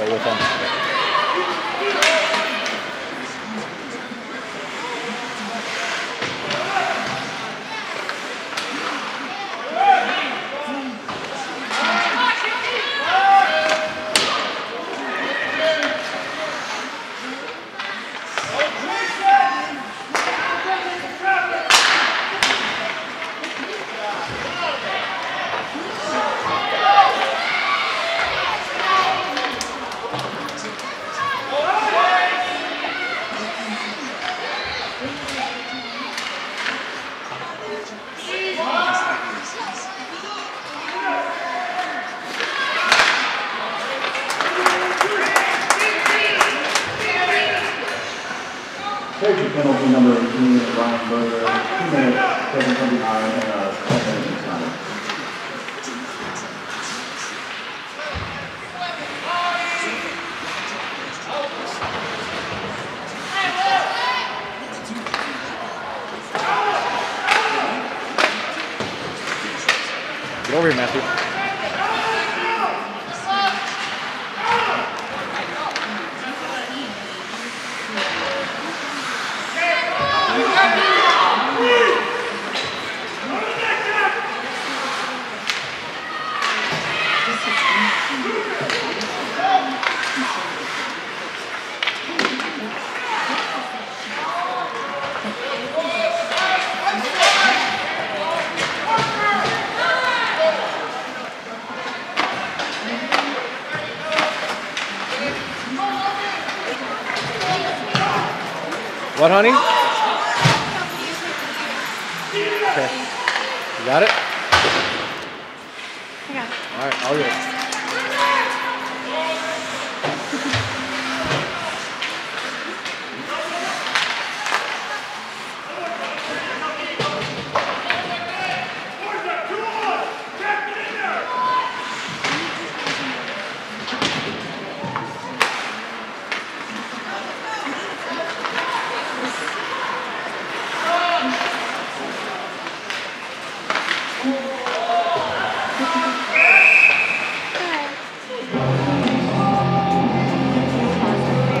go with him. Safety penalty number 18, Ryan Berger, 2 minutes, 7:29, and a 10-minute time. Get over here, Matthew. What, honey? Okay. You got it? I got it. All right, all good.